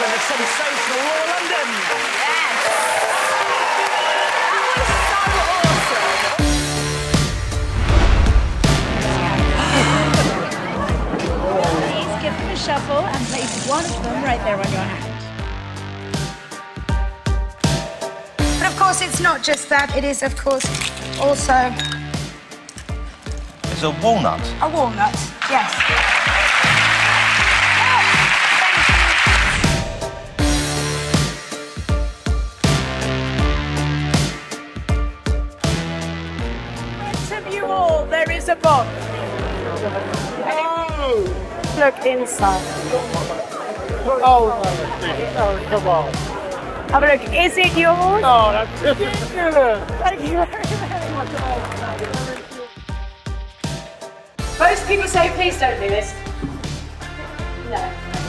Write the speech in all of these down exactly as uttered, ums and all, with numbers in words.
and the sensational Laura London. Yes. That was so awesome. Please give them a shuffle and place one of them right there on your hand. But of course, it's not just that. It is, of course, also... It's a walnut. A walnut, yes. To you all, there is a box. Oh. Look inside. Oh, oh, come on. Have a look. Is it yours? Oh, that's ridiculous. Thank you very, very much. Most people say, please don't do this. No.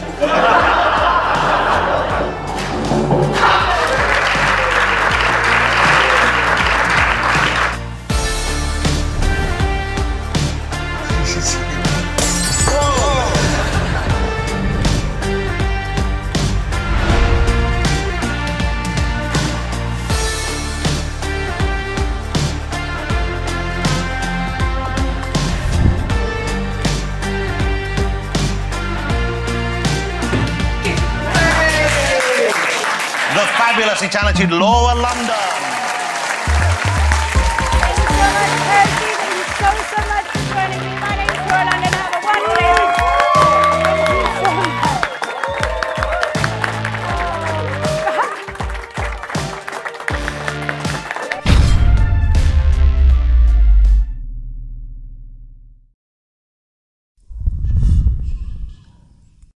The fabulously talented Laura London. Thank you so much, Percy. Thank you so, so much.